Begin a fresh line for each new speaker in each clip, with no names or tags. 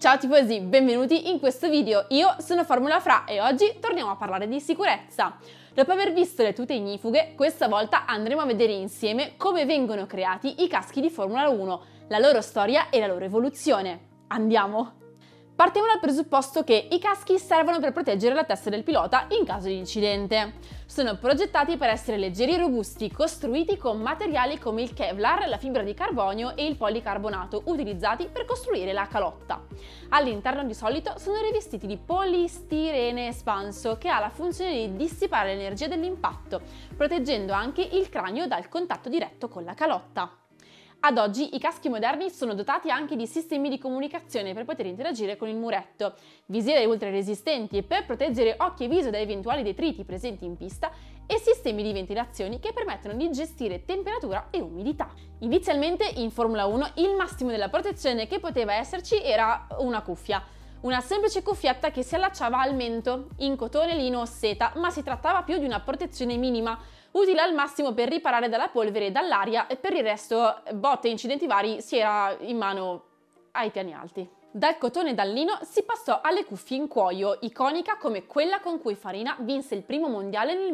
Ciao tifosi, benvenuti in questo video. Io sono Formula Fra e oggi torniamo a parlare di sicurezza. Dopo aver visto le tute ignifughe, questa volta andremo a vedere insieme come vengono creati i caschi di Formula 1, la loro storia e la loro evoluzione. Andiamo! Partiamo dal presupposto che i caschi servono per proteggere la testa del pilota in caso di incidente. Sono progettati per essere leggeri e robusti, costruiti con materiali come il Kevlar, la fibra di carbonio e il policarbonato utilizzati per costruire la calotta. All'interno di solito sono rivestiti di polistirene espanso che ha la funzione di dissipare l'energia dell'impatto, proteggendo anche il cranio dal contatto diretto con la calotta. Ad oggi i caschi moderni sono dotati anche di sistemi di comunicazione per poter interagire con il muretto, visiere ultra resistenti per proteggere occhi e viso da eventuali detriti presenti in pista e sistemi di ventilazione che permettono di gestire temperatura e umidità. Inizialmente in Formula 1 il massimo della protezione che poteva esserci era una cuffia. Una semplice cuffietta che si allacciava al mento, in cotone, lino o seta, ma si trattava più di una protezione minima, utile al massimo per riparare dalla polvere e dall'aria, e per il resto, botte e incidenti vari, si era in mano ai piani alti. Dal cotone e dal lino si passò alle cuffie in cuoio, iconica come quella con cui Farina vinse il primo mondiale nel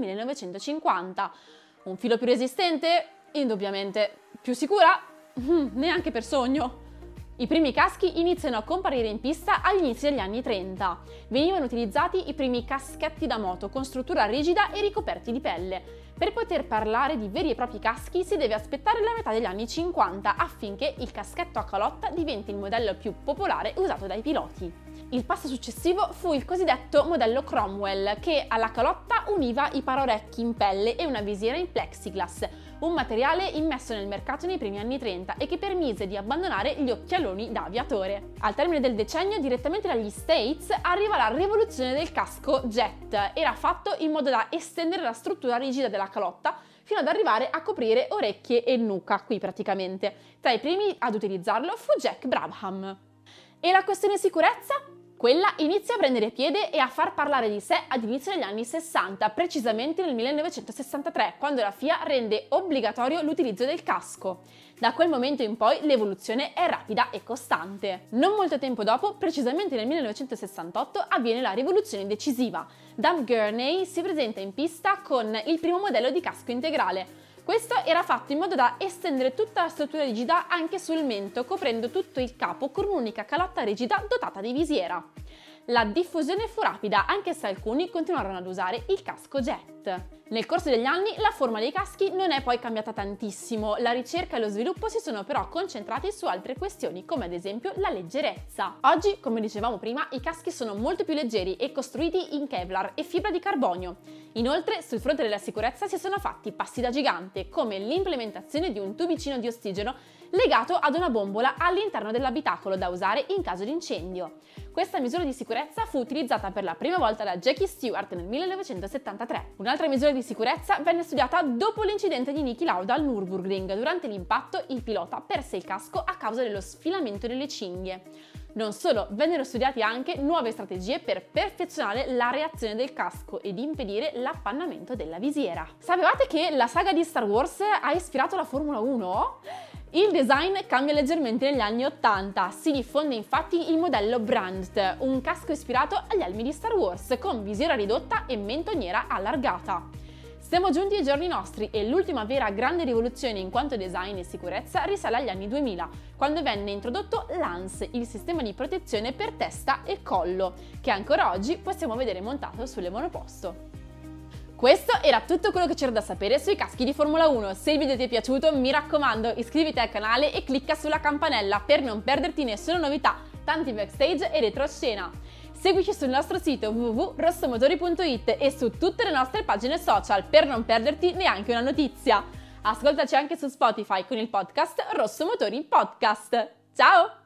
1950. Un filo più resistente? Indubbiamente. Più sicura? Neanche per sogno. I primi caschi iniziano a comparire in pista agli inizi degli anni 30. Venivano utilizzati i primi caschetti da moto con struttura rigida e ricoperti di pelle. Per poter parlare di veri e propri caschi si deve aspettare la metà degli anni 50 affinché il caschetto a calotta diventi il modello più popolare usato dai piloti. Il passo successivo fu il cosiddetto modello Cromwell, che alla calotta univa i paraorecchi in pelle e una visiera in plexiglass, un materiale immesso nel mercato nei primi anni 30 e che permise di abbandonare gli occhialoni da aviatore. Al termine del decennio, direttamente dagli States, arriva la rivoluzione del casco jet. Era fatto in modo da estendere la struttura rigida della calotta fino ad arrivare a coprire orecchie e nuca, qui praticamente. Tra i primi ad utilizzarlo fu Jack Brabham. E la questione sicurezza? Quella inizia a prendere piede e a far parlare di sé ad inizio degli anni 60, precisamente nel 1963, quando la FIA rende obbligatorio l'utilizzo del casco. Da quel momento in poi l'evoluzione è rapida e costante. Non molto tempo dopo, precisamente nel 1968, avviene la rivoluzione decisiva. Dan Gurney si presenta in pista con il primo modello di casco integrale. Questo era fatto in modo da estendere tutta la struttura rigida anche sul mento, coprendo tutto il capo con un'unica calotta rigida dotata di visiera. La diffusione fu rapida, anche se alcuni continuarono ad usare il casco jet. Nel corso degli anni la forma dei caschi non è poi cambiata tantissimo, la ricerca e lo sviluppo si sono però concentrati su altre questioni, come ad esempio la leggerezza. Oggi, come dicevamo prima, i caschi sono molto più leggeri e costruiti in Kevlar e fibra di carbonio. Inoltre, sul fronte della sicurezza si sono fatti passi da gigante, come l'implementazione di un tubicino di ossigeno legato ad una bombola all'interno dell'abitacolo da usare in caso di incendio. Questa misura di sicurezza fu utilizzata per la prima volta da Jackie Stewart nel 1973. Un'altra misura di sicurezza venne studiata dopo l'incidente di Niki Lauda al Nürburgring. Durante l'impatto il pilota perse il casco a causa dello sfilamento delle cinghie. Non solo, vennero studiate anche nuove strategie per perfezionare la reazione del casco ed impedire l'appannamento della visiera. Sapevate che la saga di Star Wars ha ispirato la Formula 1? Il design cambia leggermente negli anni 80, si diffonde infatti il modello Branded, un casco ispirato agli elmi di Star Wars con visiera ridotta e mentoniera allargata. Siamo giunti ai giorni nostri e l'ultima vera grande rivoluzione in quanto design e sicurezza risale agli anni 2000, quando venne introdotto l'ANS, il sistema di protezione per testa e collo, che ancora oggi possiamo vedere montato sulle monoposto. Questo era tutto quello che c'era da sapere sui caschi di Formula 1. Se il video ti è piaciuto, mi raccomando, iscriviti al canale e clicca sulla campanella per non perderti nessuna novità, tanti backstage e retroscena. Seguici sul nostro sito www.rossomotori.it e su tutte le nostre pagine social per non perderti neanche una notizia. Ascoltaci anche su Spotify con il podcast Rosso Motori Podcast. Ciao!